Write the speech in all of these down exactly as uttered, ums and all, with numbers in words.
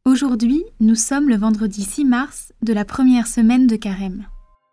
Aujourd'hui, nous sommes le vendredi six mars de la première semaine de Carême.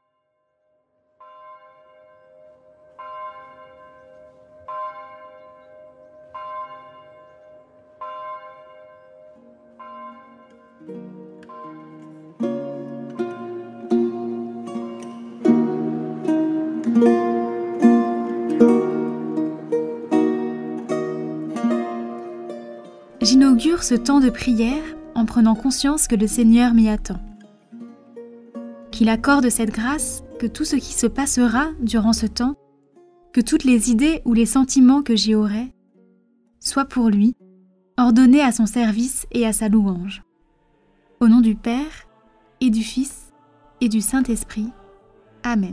J'inaugure ce temps de prière en prenant conscience que le Seigneur m'y attend. Qu'il accorde cette grâce que tout ce qui se passera durant ce temps, que toutes les idées ou les sentiments que j'y aurai, soient pour lui, ordonnés à son service et à sa louange. Au nom du Père, et du Fils, et du Saint-Esprit. Amen.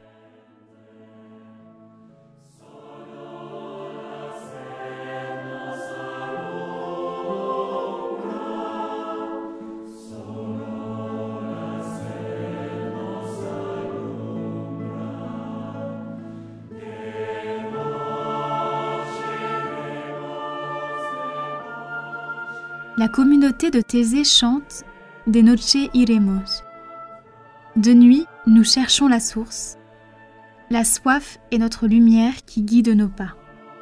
La communauté de Thésée chante « De noche iremos ». De nuit, nous cherchons la source. La soif est notre lumière qui guide nos pas.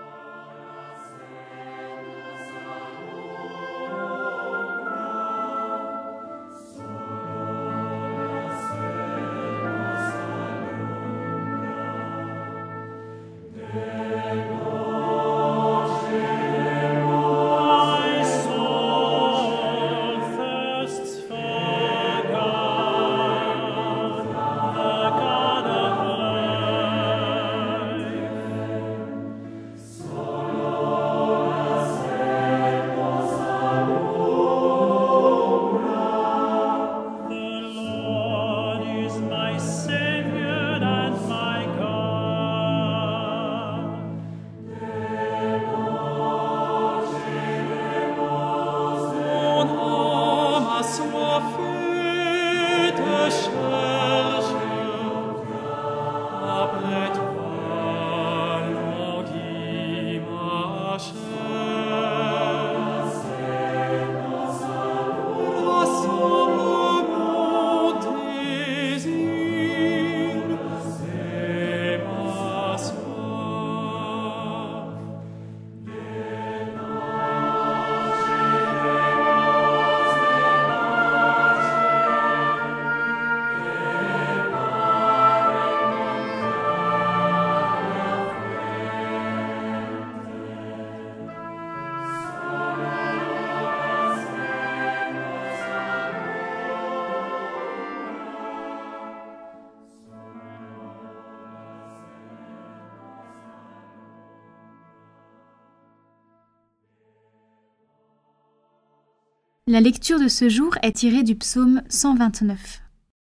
La lecture de ce jour est tirée du psaume cent vingt-neuf.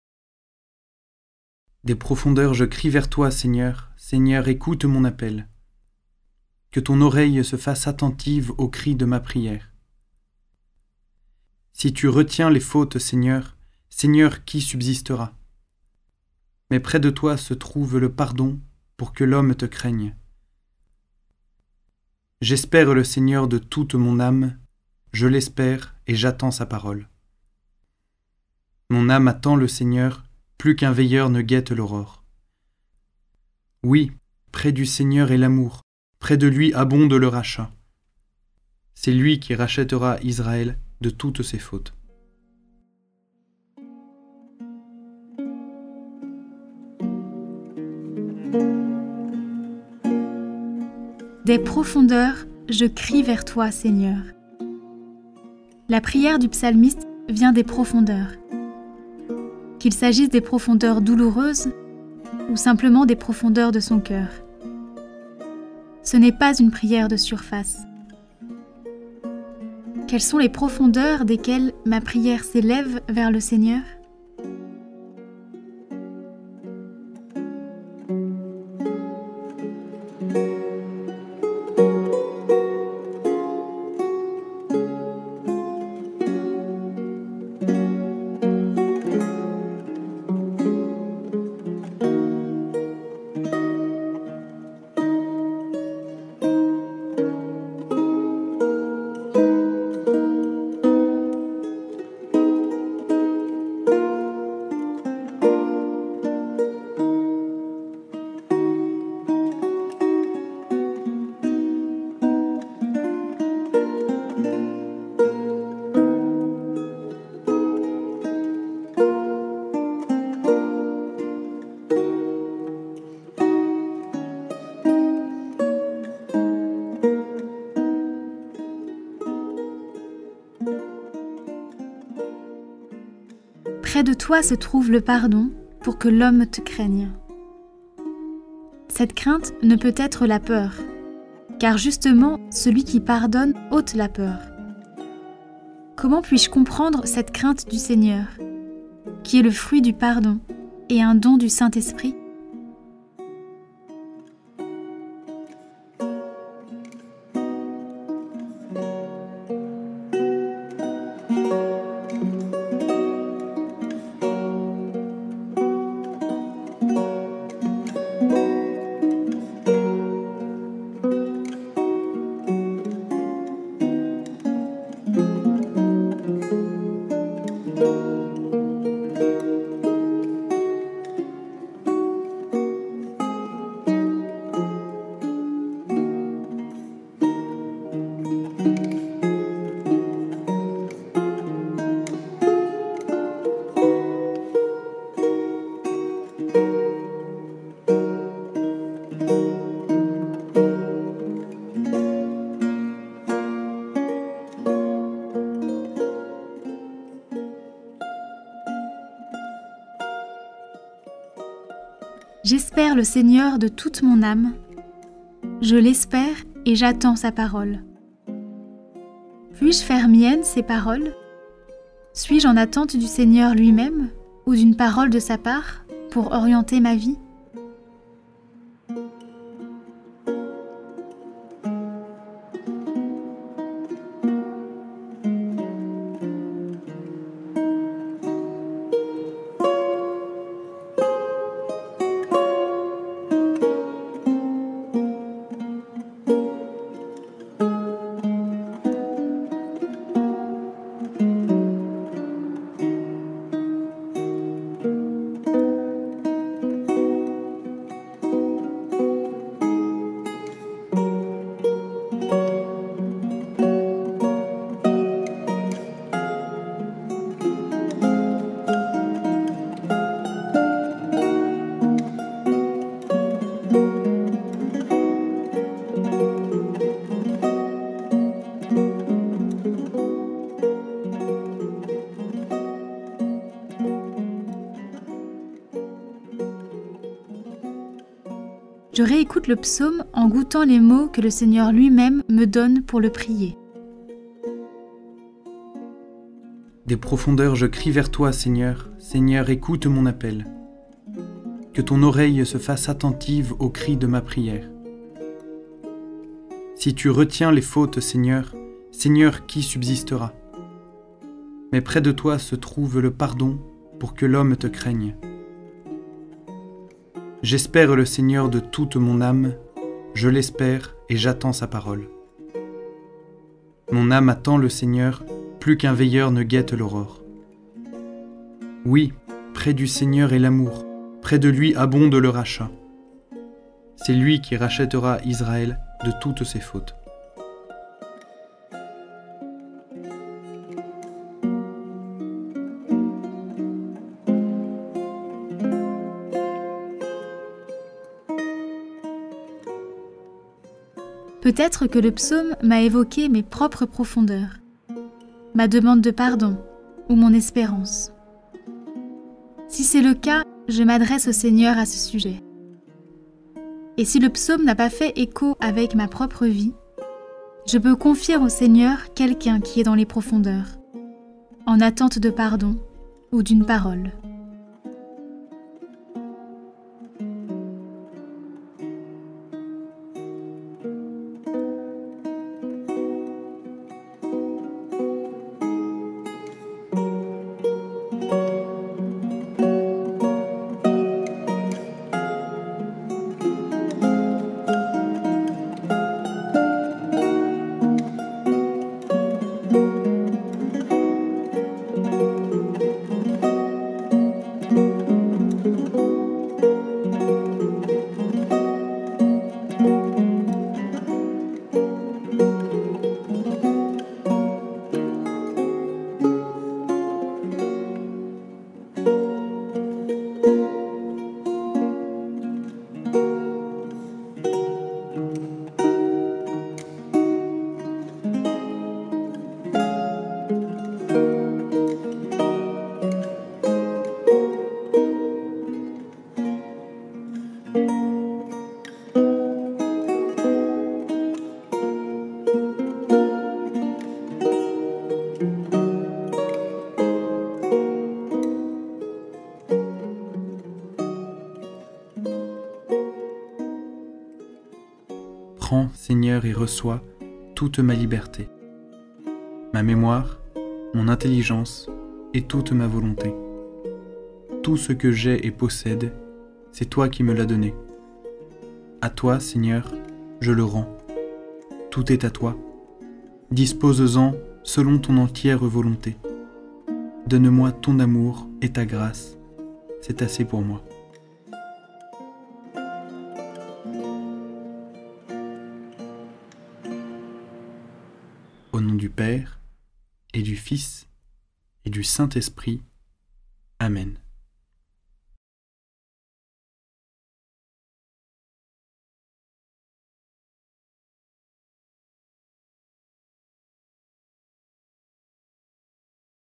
Des profondeurs je crie vers toi, Seigneur. Seigneur, écoute mon appel. Que ton oreille se fasse attentive au cri de ma prière. Si tu retiens les fautes, Seigneur, Seigneur, qui subsistera? Mais près de toi se trouve le pardon pour que l'homme te craigne. J'espère le Seigneur de toute mon âme, je l'espère et j'attends sa parole. Mon âme attend le Seigneur, plus qu'un veilleur ne guette l'aurore. Oui, près du Seigneur est l'amour, près de lui abonde le rachat. C'est lui qui rachètera Israël de toutes ses fautes. Des profondeurs, je crie vers toi, Seigneur. La prière du psalmiste vient des profondeurs. Qu'il s'agisse des profondeurs douloureuses ou simplement des profondeurs de son cœur. Ce n'est pas une prière de surface. Quelles sont les profondeurs desquelles ma prière s'élève vers le Seigneur ? Près de toi se trouve le pardon pour que l'homme te craigne. Cette crainte ne peut être la peur, car justement, celui qui pardonne ôte la peur. Comment puis-je comprendre cette crainte du Seigneur, qui est le fruit du pardon et un don du Saint-Esprit ? J'espère le Seigneur de toute mon âme. Je l'espère et j'attends sa parole. Puis-je faire mienne ses paroles ? Suis-je en attente du Seigneur lui-même ou d'une parole de sa part pour orienter ma vie ? Je réécoute le psaume en goûtant les mots que le Seigneur lui-même me donne pour le prier. Des profondeurs je crie vers toi, Seigneur. Seigneur, écoute mon appel. Que ton oreille se fasse attentive aux cris de ma prière. Si tu retiens les fautes, Seigneur, Seigneur, qui subsistera ? Mais près de toi se trouve le pardon pour que l'homme te craigne. J'espère le Seigneur de toute mon âme, je l'espère et j'attends sa parole. Mon âme attend le Seigneur, plus qu'un veilleur ne guette l'aurore. Oui, près du Seigneur est l'amour, près de lui abonde le rachat. C'est lui qui rachètera Israël de toutes ses fautes. Peut-être que le psaume m'a évoqué mes propres profondeurs, ma demande de pardon ou mon espérance. Si c'est le cas, je m'adresse au Seigneur à ce sujet. Et si le psaume n'a pas fait écho avec ma propre vie, je peux confier au Seigneur quelqu'un qui est dans les profondeurs, en attente de pardon ou d'une parole. prends, Seigneur, et reçois toute ma liberté, ma mémoire, mon intelligence et toute ma volonté. Tout ce que j'ai et possède, c'est toi qui me l'as donné. À toi, Seigneur, je le rends. Tout est à toi. Dispose-en selon ton entière volonté. Donne-moi ton amour et ta grâce, c'est assez pour moi. Au nom du Père, et du Fils, et du Saint-Esprit. Amen.